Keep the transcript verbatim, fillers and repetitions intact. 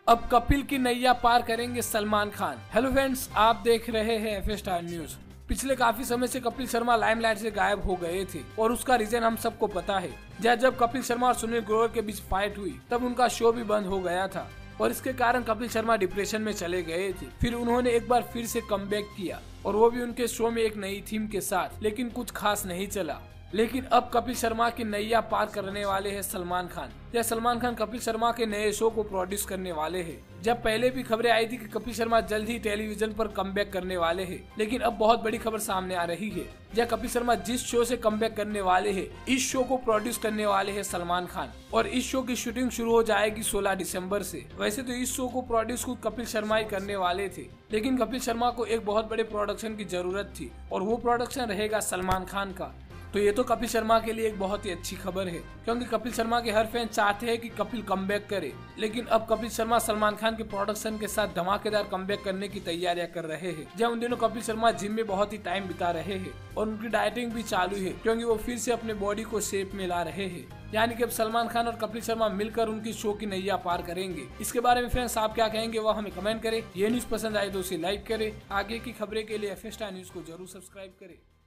अब कपिल की नैया पार करेंगे सलमान खान। हेलो फ्रेंड्स, आप देख रहे हैं एफ स्टार न्यूज। पिछले काफी समय से कपिल शर्मा लाइमलाइट से गायब हो गए थे और उसका रीजन हम सबको पता है। जब जब कपिल शर्मा और सुनील ग्रोवर के बीच फाइट हुई तब उनका शो भी बंद हो गया था और इसके कारण कपिल शर्मा डिप्रेशन में चले गए थे। फिर उन्होंने एक बार फिर से कमबैक किया और वो भी उनके शो में एक नई थीम के साथ, लेकिन कुछ खास नहीं चला। लेकिन अब कपिल शर्मा की नैया पार करने वाले हैं सलमान खान। या सलमान खान कपिल शर्मा के नए शो को प्रोड्यूस करने वाले हैं। जब पहले भी खबरें आई थी कि कपिल शर्मा जल्द ही टेलीविजन पर कमबैक करने वाले हैं, लेकिन अब बहुत बड़ी खबर सामने आ रही है। जब कपिल शर्मा जिस शो से कमबैक करने वाले हैं, इस शो को प्रोड्यूस करने वाले हैं सलमान खान और इस शो की शूटिंग शुरू हो जाएगी सोलह दिसंबर से। वैसे तो इस शो को प्रोड्यूस खुद कपिल शर्मा ही करने वाले थे, लेकिन कपिल शर्मा को एक बहुत बड़े प्रोडक्शन की जरूरत थी और वो प्रोडक्शन रहेगा सलमान खान का। तो ये तो कपिल शर्मा के लिए एक बहुत ही अच्छी खबर है, क्योंकि कपिल शर्मा के हर फैन चाहते हैं कि कपिल कमबैक करे। लेकिन अब कपिल शर्मा सलमान खान के प्रोडक्शन के साथ धमाकेदार कमबैक करने की तैयारियां कर रहे हैं। जब उन दिनों कपिल शर्मा जिम में बहुत ही टाइम बिता रहे हैं और उनकी डाइटिंग भी चालू है, क्योंकि वो फिर से अपने बॉडी को शेप में ला रहे हैं। यानी कि अब सलमान खान और कपिल शर्मा मिलकर उनकी शो की नैया पार करेंगे। इसके बारे में फ्रेंड्स आप क्या कहेंगे वो हमें कमेंट करें। ये न्यूज पसंद आए तो उसे लाइक करें। आगे की खबरें के लिए एफ स्टार न्यूज को जरूर सब्सक्राइब करें।